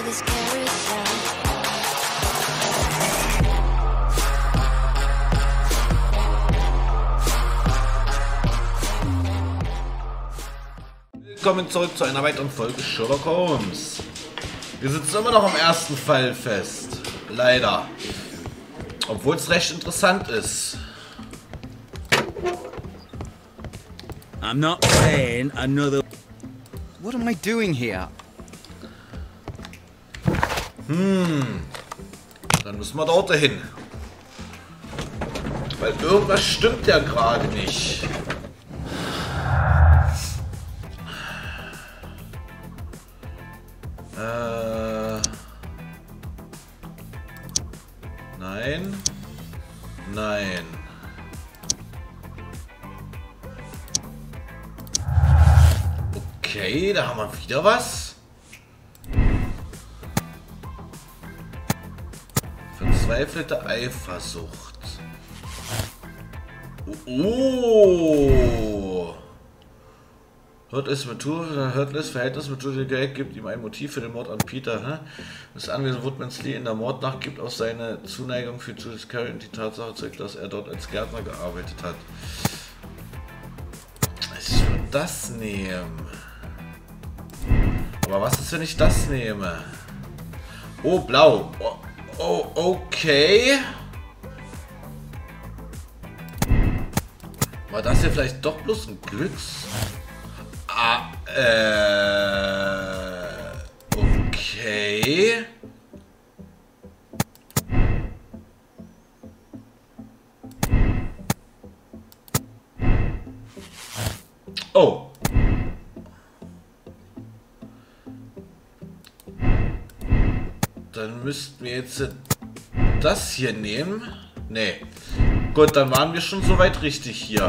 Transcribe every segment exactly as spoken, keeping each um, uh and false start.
this carousel. Willkommen zurück zu einer weiteren Folge Sherlock Holmes. Wir sitzen immer noch am ersten Fall fest. Leider. Obwohl es recht interessant ist. I'm not saying another... What am I doing here? Hm. Dann müssen wir dort hin. Weil irgendwas stimmt ja gerade nicht. Äh. Nein. Nein. Okay, da haben wir wieder was. Verzweifelte Eifersucht. Oh. Hurtless Methode, Hurtless Verhältnis mit Judy Gray gibt ihm ein Motiv für den Mord an Peter. Hä? Das Anwesen Woodman's Lee in der Mordnacht gibt auch seine Zuneigung für Judith Carey und die Tatsache zurück, dass er dort als Gärtner gearbeitet hat. Ich würde das nehmen. Aber was ist, wenn ich das nehme? Oh, blau. Oh, oh okay. War das hier vielleicht doch bloß ein Glücks... Ah, äh... Okay... Oh. Dann müssten wir jetzt das hier nehmen. Nee. Gut, dann waren wir schon soweit richtig hier.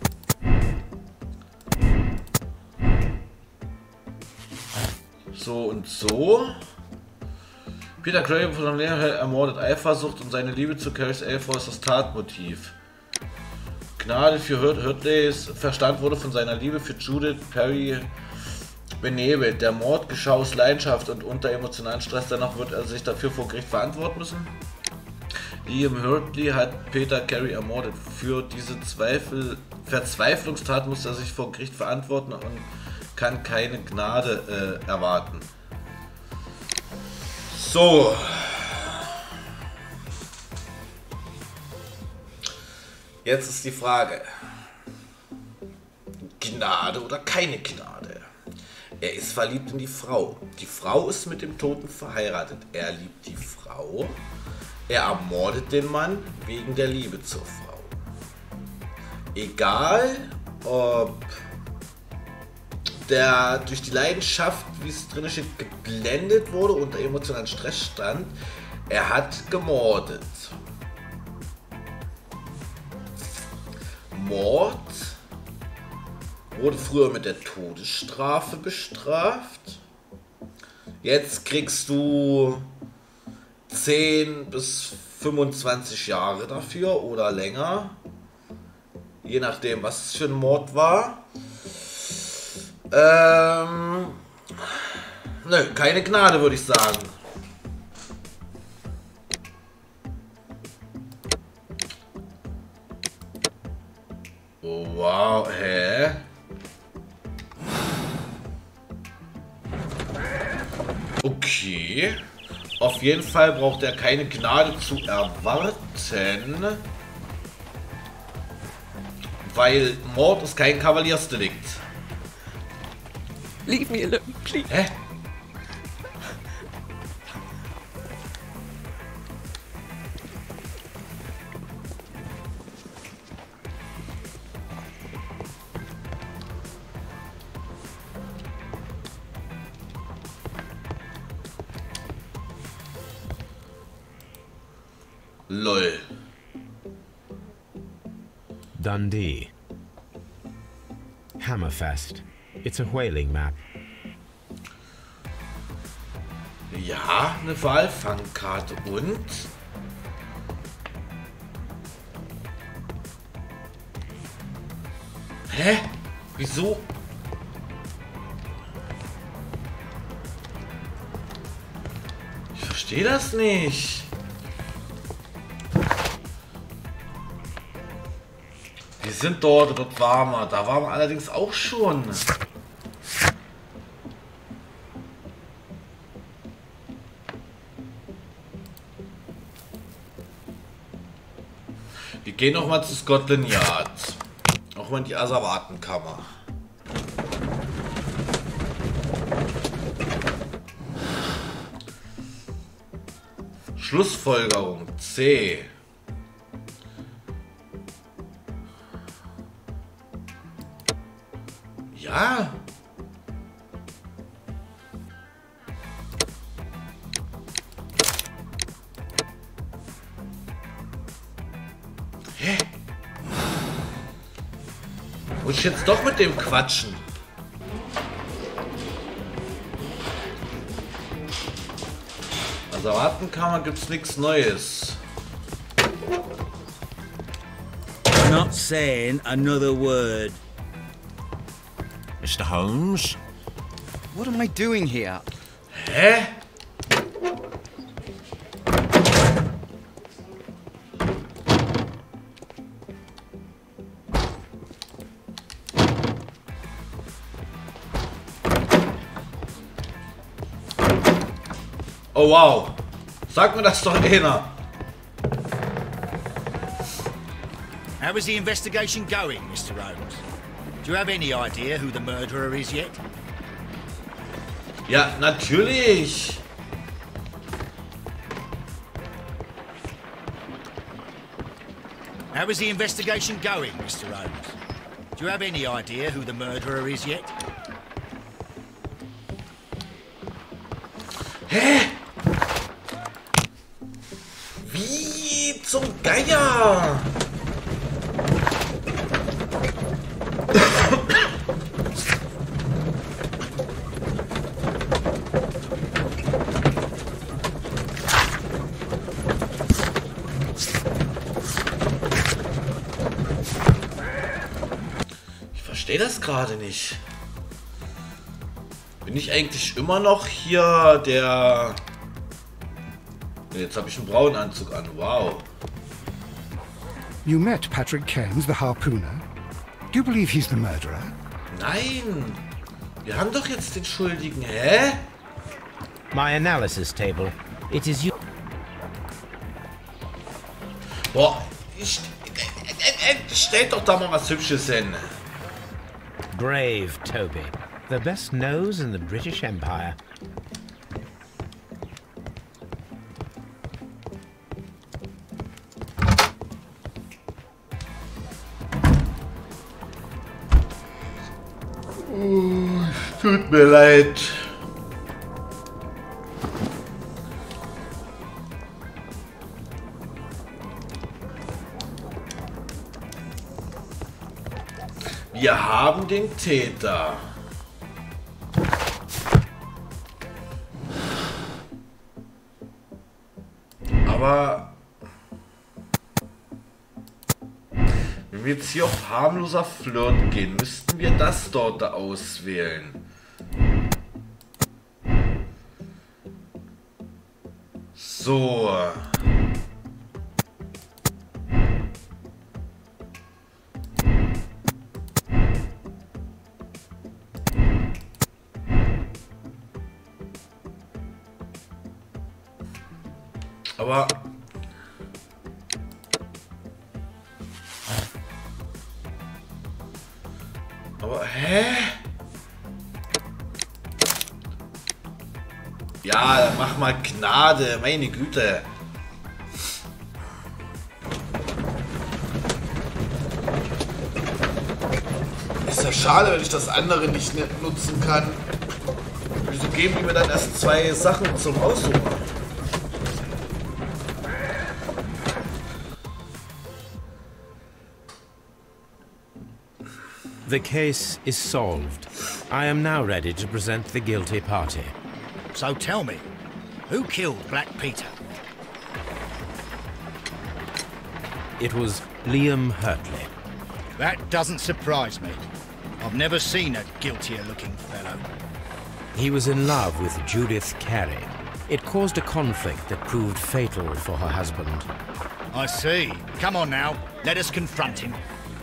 So und so. Peter Craven von der Lehrer ermordet Eifersucht und seine Liebe zu Carys Ehefrau ist das Tatmotiv. Gnade für Hurtleys Verstand wurde von seiner Liebe für Judith Carey benebelt. Der Mord geschah aus Leidenschaft und unter emotionalen Stress. Danach wird er sich dafür vor Gericht verantworten müssen. Liam Hurtley hat Peter Carey ermordet. Für diese Zweifel, Verzweiflungstat muss er sich vor Gericht verantworten und kann keine Gnade äh, erwarten. So. Jetzt ist die Frage. Gnade oder keine Gnade? Er ist verliebt in die Frau. Die Frau ist mit dem Toten verheiratet. Er liebt die Frau. Er ermordet den Mann wegen der Liebe zur Frau. Egal, ob der durch die Leidenschaft, wie es drin steht, geblendet wurde und unter emotionalen Stress stand, er hat gemordet. Mord wurde früher mit der Todesstrafe bestraft. Jetzt kriegst du zehn bis fünfundzwanzig Jahre dafür oder länger. Je nachdem, was es für ein Mord war. Ähm, nö, keine Gnade, würde ich sagen. Oh, wow, hä? Okay. Auf jeden Fall braucht er keine Gnade zu erwarten. Weil Mord ist kein Kavaliersdelikt. Leave me alone, please. Hä? Lol. Dundee. Hammerfest. It's a whaling map. Ja, eine Walfangkarte und... Hä? Wieso? Ich verstehe das nicht. Wir sind dort, dort waren wir. Da waren wir allerdings auch schon. Wir gehen noch mal zu Scotland Yard. Auch mal in die Asservatenkammer. Schlussfolgerung C. Ja. Hä? Muss ich jetzt doch mit dem quatschen? Asservatenkammer gibt's nichts Neues. I'm not saying another word. Mister Holmes? What am I doing here? Hä? Oh wow. Sag mir das doch einer. How is the investigation going, Mister Holmes? Do you have any idea who the murderer is yet? Ja, natürlich. How is the investigation going, Mister Holmes? Do you have any idea who the murderer is yet? Hä? Wie zum Geier? Ich verstehe das gerade nicht. Bin ich eigentlich immer noch hier der... Jetzt habe ich einen braunen Anzug an. Wow. You met Patrick Cairns, the harpooner. Do you believe he's the murderer? Nein. Wir haben doch jetzt den Schuldigen. Hä? My analysis table. It is you. Boah. Ich, äh, äh, äh, stellt doch da mal was Hübsches hin. Brave Toby. The best nose in the British Empire. Oh, tut mir leid. Wir haben den Täter. Aber wenn wir jetzt hier auf harmloser Flirt gehen, müssten wir das dort auswählen. So. Aber Aber hä? Ja, mach mal Gnade, meine Güte. Ist ja schade, wenn ich das andere nicht nutzen kann. Wieso geben die mir dann erst zwei Sachen zum Aussuchen? The case is solved. I am now ready to present the guilty party. So tell me, who killed Black Peter? It was Liam Hurtley. That doesn't surprise me. I've never seen a guiltier looking fellow. He was in love with Judith Carey. It caused a conflict that proved fatal for her husband. I see. Come on now, let us confront him.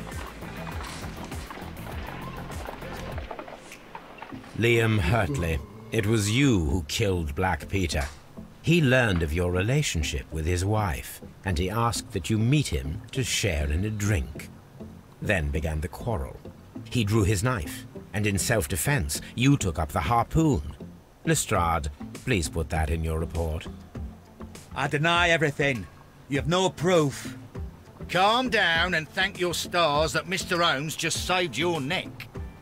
Liam Hurtley, it was you who killed Black Peter. He learned of your relationship with his wife, and he asked that you meet him to share in a drink. Then began the quarrel. He drew his knife, and in self-defense, you took up the harpoon. Lestrade, please put that in your report. I deny everything. You have no proof. Calm down and thank your stars that Mister Holmes just saved your neck.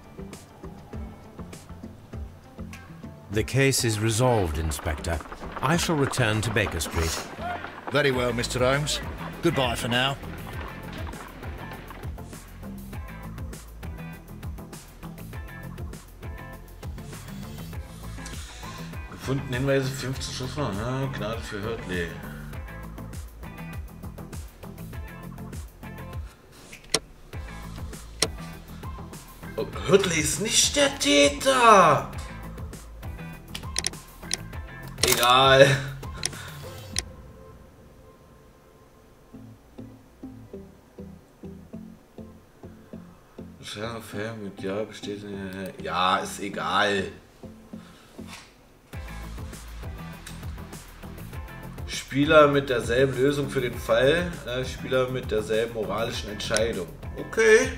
The case is resolved, Inspector. I shall return to Baker Street. Very well, Mister Holmes. Goodbye for now. Gefunden Hinweise, fünfzehn Schuss, ja, Gnade für Hurtley. Oh, Hurtley ist nicht der Täter! Egal. Schwerer Fall mit ja besteht. Ja, ist egal. Spieler mit derselben Lösung für den Fall, äh, Spieler mit derselben moralischen Entscheidung. Okay.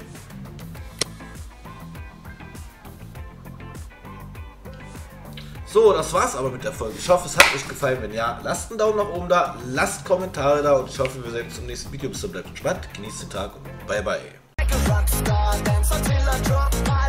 So, das war's aber mit der Folge. Ich hoffe, es hat euch gefallen. Wenn ja, lasst einen Daumen nach oben da, lasst Kommentare da und ich hoffe, wir sehen uns im nächsten Video. Bis dann, bleibt entspannt, genießt den Tag und bye bye.